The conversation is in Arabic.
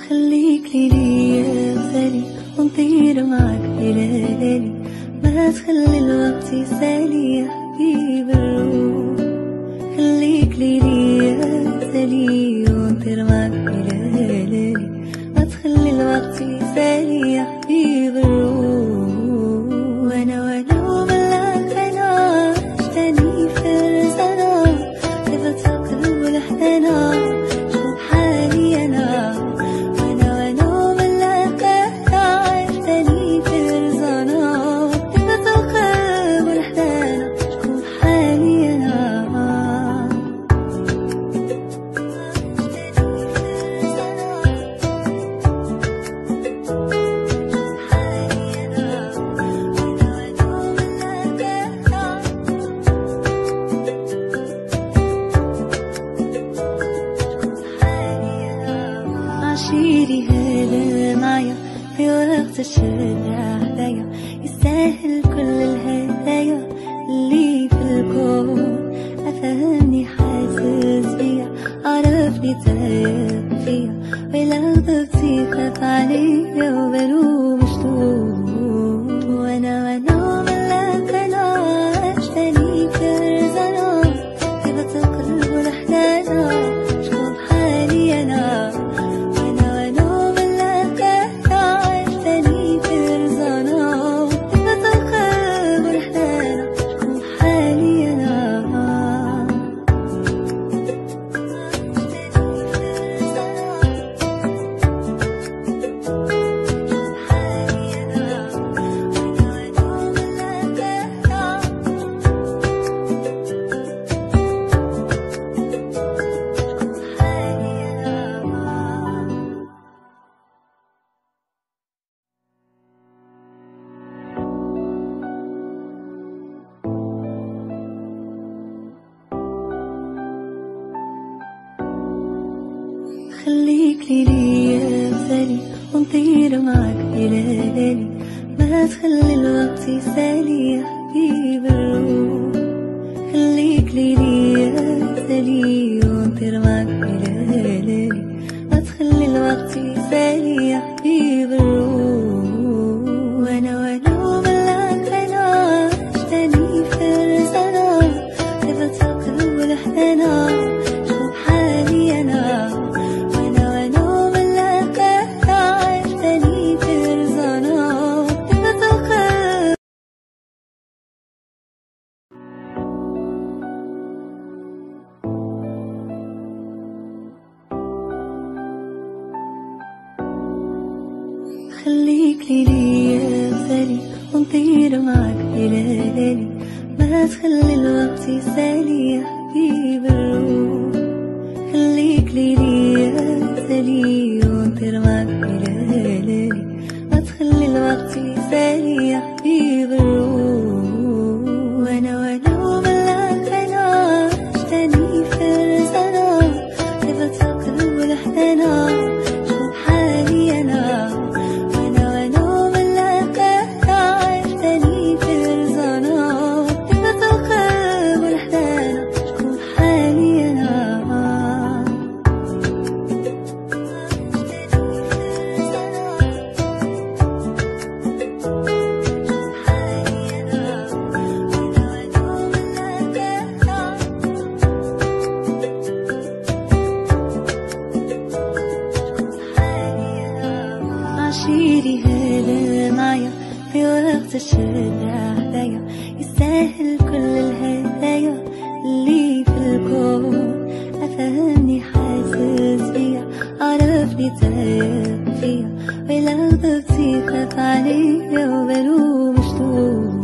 خليك ليا مثالي ونطير معاك ليالي، ما تخلي الوقت يسالي يا حبيب الروح. خليك ليا مثالي ونطير معاك ليالي، ما تخلي الوقت يسالي يا حبيب الروح. وانا وملاك انا عشتني في رزانا، كيف تقلب الحنانا شوف حالي انا. عشيري هذا معايا في وقت الشدة عليا، يستاهل كل الهدايا اللي في الكون. أفهمني حاسس بيا، عرفني تايه فيا، ولو ضبطي خاف عليا وبلو مشتوق. وانا وملاك انا عشتني في رزانا، كيف تقلب الحنانا شوف حالي انا. خليك ليا مثالي ونطير معاك ليالي، ما تخلي الوقت يسالي يا حبيب الروح. خليك ليا مثالي ونطير معاك ليالي، ما تخلي الوقت يسالي يا حبيب الروح. وانا وملاك انا عشتني في رزانا، كيف تقلب الحنانا شوف حالي انا. خليك ليا مثالي ونطير معاك ليالي، ما تخلي الوقت يسالي يا حبيب الروح. خليك ليا مثالي ونطير معاك ليالي، ما تخلي الوقت يسالي يا حبيب الروح. وانا وملاك انا عشتني في رزانا، كيف تقلب الحنانا شوف حالي انا. عشيري هذا معايا في وقت الشدة عليا، يستاهل كل الهدايا اللي في الكون. أفهمني حاسس بيا، عرفني تايه فيا، ولو ضبطي خاف عليا وبلو مشتوق.